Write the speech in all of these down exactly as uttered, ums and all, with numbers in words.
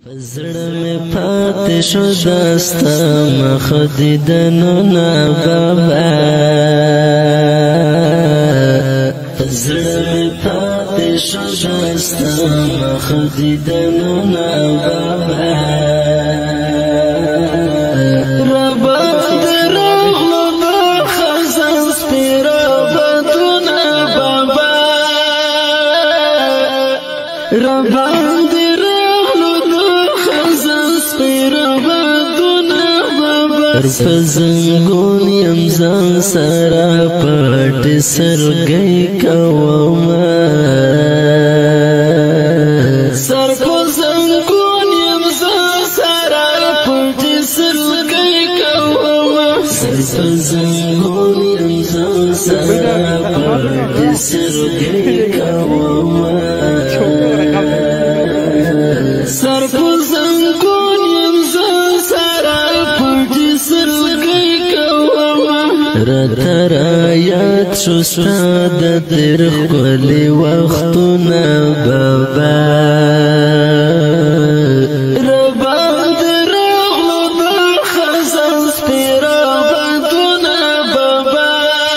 زړه مې پاتې شو داستا مخ دیدنو نه بابا زړه مې پاتې شو داستا مخ دیدنو نه بابا ربا درغلو د خزان سپیرا بدونه بابا ربا پزنګون یم ځان سره پټ سرګي کوما سر پزنګون یم ځان سره پټ سرګي کوما سر پزنګون یم ځان سره پټ سرګي کوما سر پزنګون یم ځان سره رترا یاد شستا د تیر خلی وختونه بابا ربا درغلو د خزان سپیرا بدونه بابا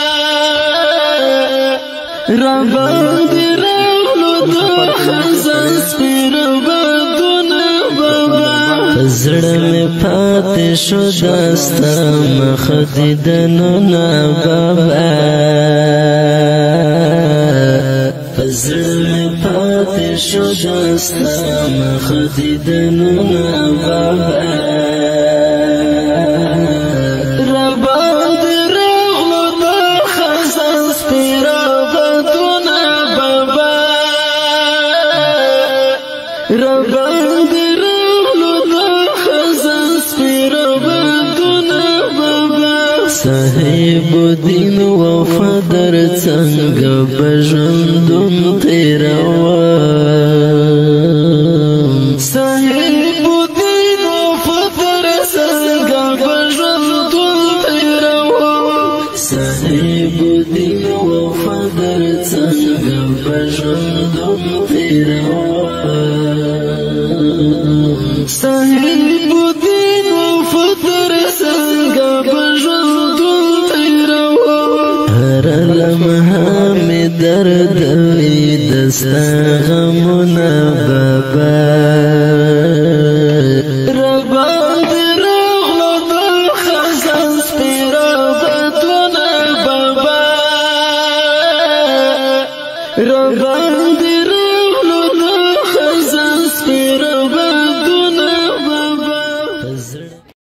ربا درغلو د خزان سپیرا بدونه بابا زړه مې پاتې شو داستا مخ دیدنو نه بابا زړه مې پاتې شو داستا مخ دیدنو نه بابا ربا درغلو د خزان سپیرا بدونه بابا ربا صاحب دین وفادر څنګه بژوندون تیروم صاحب دین وفادر څنګه بژوندون تیروم صاحب دین وفادر څنګه بژوندون تیروم صاحب دین وفادر څنګه لمحه می درد وی دستا غمونه بابا